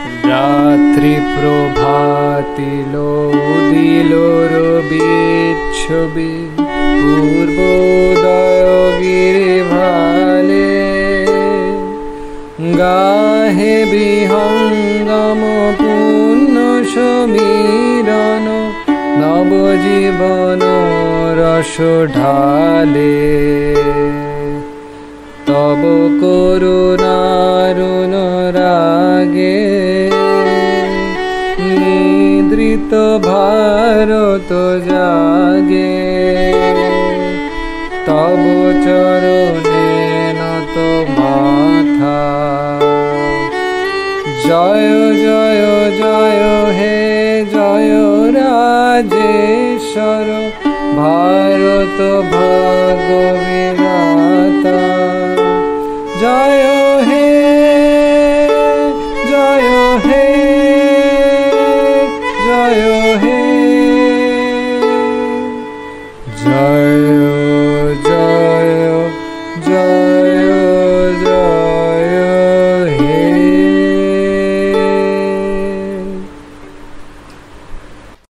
রাত্রি প্রভাতিলো দিলোর বিচ্ছবি পূর্বোদয় গিরি ভালে গাহে বিহঙ্গম পুণ্য সমীরণ নবজীবন রস ঢালে তব করুণারুণ রাগে নিদ্রিত ভারত জাগে তব চরণে নত মাথা জয় জয় জয় হে জয় রাজেশ্বর ভারত ভাগ্য বিধাতা জয় হে জয় হে জয় হে জয়